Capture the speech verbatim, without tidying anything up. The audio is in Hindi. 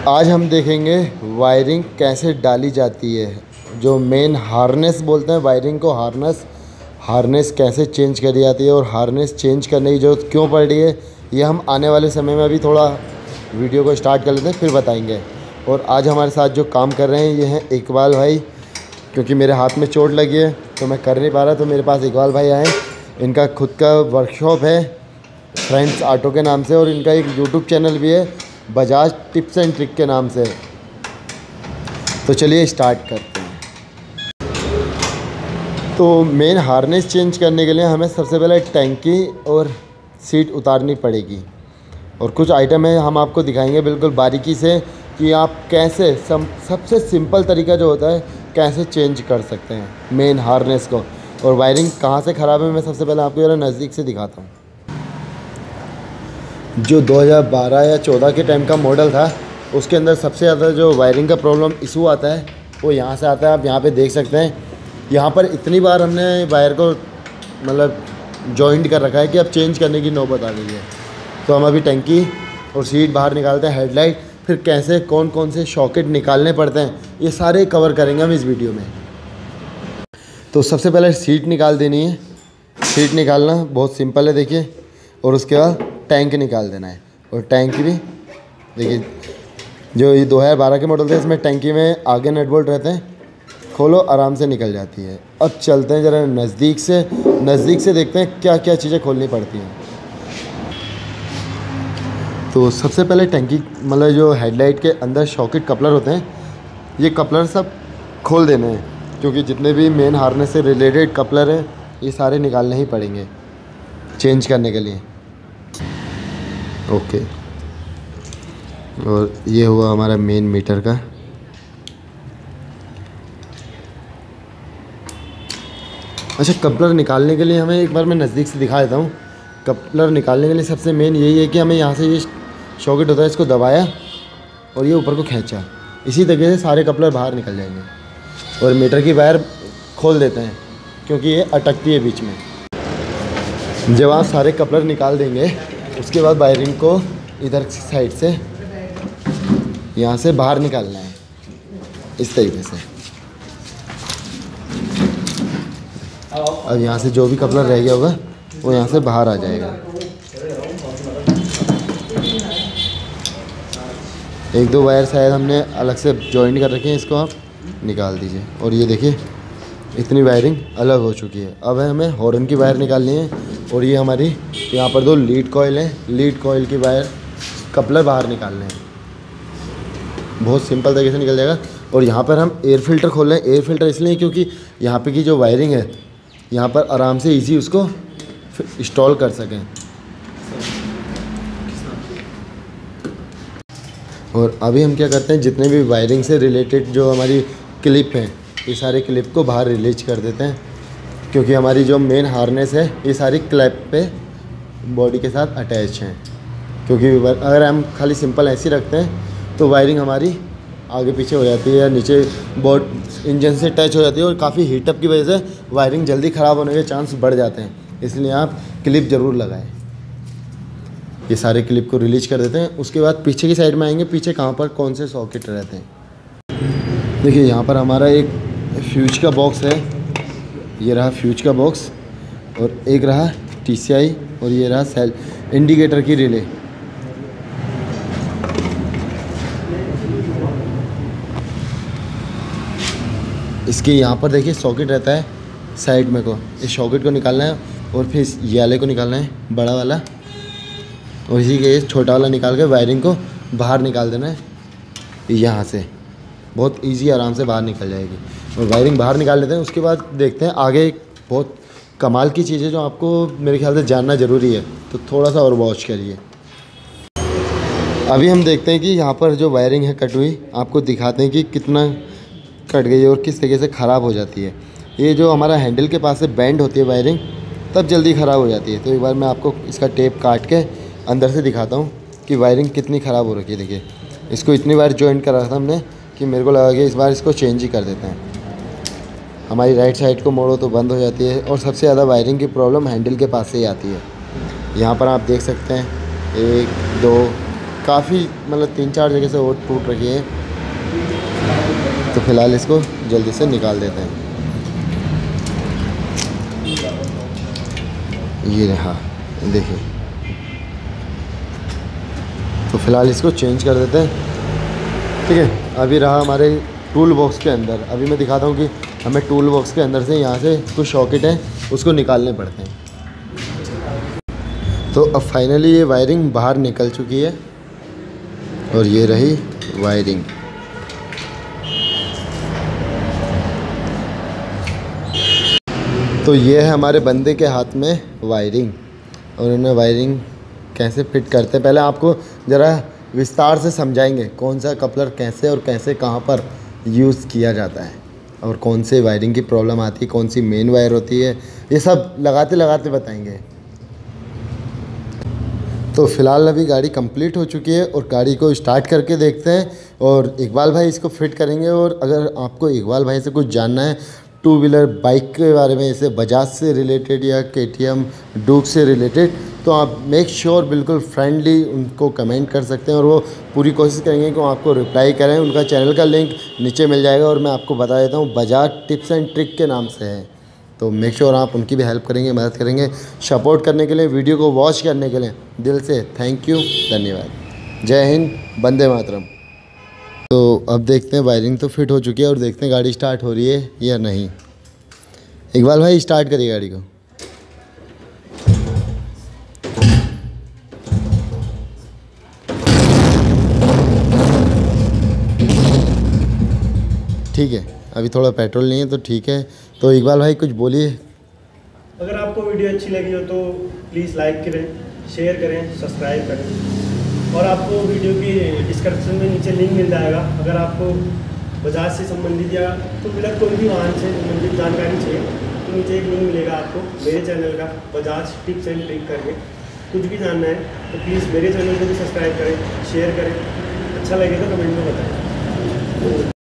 आज हम देखेंगे वायरिंग कैसे डाली जाती है, जो मेन हार्नेस बोलते हैं वायरिंग को, हार्नेस हार्नेस कैसे चेंज करी जाती है और हार्नेस चेंज करने की ज़रूरत क्यों पड़ रही है, ये हम आने वाले समय में अभी थोड़ा वीडियो को स्टार्ट कर लेते हैं फिर बताएंगे। और आज हमारे साथ जो काम कर रहे हैं ये हैं इकबाल भाई, क्योंकि मेरे हाथ में चोट लगी है तो मैं कर नहीं पा रहा, तो मेरे पास इकबाल भाई आए। इनका खुद का वर्कशॉप है फ्रेंड्स ऑटो के नाम से, और इनका एक यूट्यूब चैनल भी है बजाज टिप्स एंड ट्रिक के नाम से। तो चलिए स्टार्ट करते हैं। तो मेन हार्नेस चेंज करने के लिए हमें सबसे पहले टैंकी और सीट उतारनी पड़ेगी, और कुछ आइटम है हम आपको दिखाएंगे बिल्कुल बारीकी से कि आप कैसे सम, सबसे सिंपल तरीका जो होता है कैसे चेंज कर सकते हैं मेन हार्नेस को। और वायरिंग कहाँ से ख़राब है मैं सबसे पहले आपको ज़रा नज़दीक से दिखाता हूँ। जो दो हज़ार बारह या चौदह के टाइम का मॉडल था उसके अंदर सबसे ज़्यादा जो वायरिंग का प्रॉब्लम इशू आता है वो यहाँ से आता है। आप यहाँ पे देख सकते हैं, यहाँ पर इतनी बार हमने वायर को मतलब जॉइंट कर रखा है कि अब चेंज करने की नौबत आ गई है। तो हम अभी टंकी और सीट बाहर निकालते हैं, हेडलाइट, फिर कैसे कौन कौन से सॉकेट निकालने पड़ते हैं ये सारे कवर करेंगे हम इस वीडियो में। तो सबसे पहले सीट निकाल देनी है। सीट निकालना बहुत सिंपल है देखिए, और उसके बाद टैंक निकाल देना है। और टैंक भी देखिए, जो ये दो हज़ार बारह के मॉडल थे इसमें टैंकी में आगे नट बोल्ट रहते हैं, खोलो आराम से निकल जाती है। अब चलते हैं ज़रा नज़दीक से नज़दीक से देखते हैं क्या क्या चीज़ें खोलनी पड़ती हैं। तो सबसे पहले टैंकी मतलब जो हेडलाइट के अंदर सॉकेट कपलर होते हैं, ये कपलर सब खोल देने हैं, क्योंकि जितने भी मेन हार्नेस से रिलेटेड कपलर हैं ये सारे निकालने ही पड़ेंगे चेंज करने के लिए। ओके, और ये हुआ हमारा मेन मीटर का। अच्छा, कपलर निकालने के लिए हमें एक बार मैं नज़दीक से दिखा देता हूँ। कपलर निकालने के लिए सबसे मेन यही है कि हमें यहाँ से ये सॉकेट होता है इसको दबाया और ये ऊपर को खींचा, इसी तरीके से सारे कपलर बाहर निकल जाएंगे। और मीटर की वायर खोल देते हैं क्योंकि ये अटकती है बीच में। जब आप सारे कपलर निकाल देंगे उसके बाद वायरिंग को इधर साइड से यहाँ से बाहर निकालना है इस तरीके से। अब यहाँ से जो भी कपलर रह गया होगा वो यहाँ से बाहर आ जाएगा। एक दो वायर शायद हमने अलग से जॉइंट कर रखे हैं, इसको आप निकाल दीजिए। और ये देखिए इतनी वायरिंग अलग हो चुकी है। अब हमें हॉर्न की वायर निकालनी है, और ये हमारी यहाँ पर दो लीड कॉइल हैं, लीड कॉइल की वायर कपलर बाहर निकालने हैं। बहुत सिंपल तरीके से निकल जाएगा। और यहाँ पर हम एयर फ़िल्टर खोल रहे हैं। एयर फ़िल्टर इसलिए क्योंकि यहाँ पे की जो वायरिंग है यहाँ पर आराम से इजी उसको इंस्टॉल कर सकें। और अभी हम क्या करते हैं, जितने भी वायरिंग से रिलेटेड जो हमारी क्लिप हैं ये सारे क्लिप को बाहर रिलीज कर देते हैं, क्योंकि हमारी जो मेन हार्नेस है ये सारी क्लिप पे बॉडी के साथ अटैच हैं। क्योंकि अगर हम खाली सिंपल ऐसे रखते हैं तो वायरिंग हमारी आगे पीछे हो जाती है या नीचे बोर्ड इंजन से टच हो जाती है, और काफ़ी हीटअप की वजह से वायरिंग जल्दी ख़राब होने के चांस बढ़ जाते हैं। इसलिए आप क्लिप ज़रूर लगाएं। ये सारे क्लिप को रिलीज कर देते हैं। उसके बाद पीछे की साइड में आएंगे, पीछे कहाँ पर कौन से सॉकेट रहते हैं। देखिए यहाँ पर हमारा एक फ्यूज का बॉक्स है, ये रहा फ्यूज का बॉक्स, और एक रहा टी सी आई, और ये रहा सेल इंडिकेटर की रिले। इसके यहाँ पर देखिए सॉकेट रहता है साइड में को, इस सॉकेट को निकालना है और फिर ये वाले को निकालना है बड़ा वाला, और इसी के छोटा वाला निकाल के वायरिंग को बाहर निकाल देना है यहाँ से। बहुत इजी आराम से बाहर निकल जाएगी। और वायरिंग बाहर निकाल लेते हैं। उसके बाद देखते हैं आगे बहुत कमाल की चीज़ें जो आपको मेरे ख्याल से जानना ज़रूरी है, तो थोड़ा सा और वॉच करिए। अभी हम देखते हैं कि यहाँ पर जो वायरिंग है कट हुई, आपको दिखाते हैं कि कितना कट गई है और किस तरीके से ख़राब हो जाती है। ये जो हमारा हैंडल के पास से बैंड होती है वायरिंग, तब जल्दी ख़राब हो जाती है। तो एक बार मैं आपको इसका टेप काट के अंदर से दिखाता हूँ कि वायरिंग कितनी ख़राब हो रखी है। देखिए इसको इतनी बार जॉइंट करा था हमने कि मेरे को लगा कि इस बार इसको चेंज ही कर देते हैं। हमारी राइट साइड को मोड़ो तो बंद हो जाती है, और सबसे ज़्यादा वायरिंग की प्रॉब्लम हैंडल के पास से ही आती है। यहाँ पर आप देख सकते हैं एक दो काफ़ी मतलब तीन चार जगह से और टूट रखी है। तो फ़िलहाल इसको जल्दी से निकाल देते हैं। ये रहा, देखिए। तो फ़िलहाल इसको चेंज कर देते हैं, ठीक है। अभी रहा हमारे टूल बॉक्स के अंदर। अभी मैं दिखाता हूँ कि हमें टूल बॉक्स के अंदर से यहाँ से कुछ सॉकेट हैं, उसको निकालने पड़ते हैं। तो अब फाइनली ये वायरिंग बाहर निकल चुकी है और ये रही वायरिंग। तो ये है हमारे बंदे के हाथ में वायरिंग, और उन्हें वायरिंग कैसे फिट करते हैं पहले आपको ज़रा विस्तार से समझाएंगे। कौन सा कपलर कैसे और कैसे कहाँ पर यूज़ किया जाता है, और कौन से वायरिंग की प्रॉब्लम आती है, कौन सी मेन वायर होती है, ये सब लगाते लगाते बताएंगे। तो फ़िलहाल अभी गाड़ी कंप्लीट हो चुकी है और गाड़ी को स्टार्ट करके देखते हैं, और इकबाल भाई इसको फिट करेंगे। और अगर आपको इकबाल भाई से कुछ जानना है टू व्हीलर बाइक के बारे में, जैसे बजाज से रिलेटेड या केटीएम डूक से रिलेटेड, तो आप मेक श्योर बिल्कुल फ्रेंडली उनको कमेंट कर सकते हैं, और वो पूरी कोशिश करेंगे कि वो आपको रिप्लाई करें। उनका चैनल का लिंक नीचे मिल जाएगा, और मैं आपको बता देता हूँ बजाज टिप्स एंड ट्रिक के नाम से है। तो मेक श्योर आप उनकी भी हेल्प करेंगे, मदद करेंगे। सपोर्ट करने के लिए, वीडियो को वॉच करने के लिए दिल से थैंक यू, धन्यवाद। जय हिंद, वंदे मातरम। तो अब देखते हैं, वायरिंग तो फिट हो चुकी है, और देखते हैं गाड़ी स्टार्ट हो रही है या नहीं। इकबाल भाई स्टार्ट करिए गाड़ी को। ठीक है, अभी थोड़ा पेट्रोल नहीं है तो ठीक है। तो इकबाल भाई कुछ बोलिए। अगर आपको वीडियो अच्छी लगी हो तो प्लीज़ लाइक करें, शेयर करें, सब्सक्राइब करें, और आपको वीडियो की डिस्क्रिप्शन में नीचे लिंक मिल जाएगा। अगर आपको बजाज से संबंधित या तो फिलहाल कोई भी वाहन से संबंधित जानकारी चाहिए तो नीचे एक लिंक मिलेगा आपको मेरे चैनल का, बजाज टिप्स एंड ट्रिक करके। कुछ भी जानना है तो प्लीज़ मेरे चैनल को भी सब्सक्राइब करें, शेयर करें, अच्छा लगे तो कमेंट में बताएं।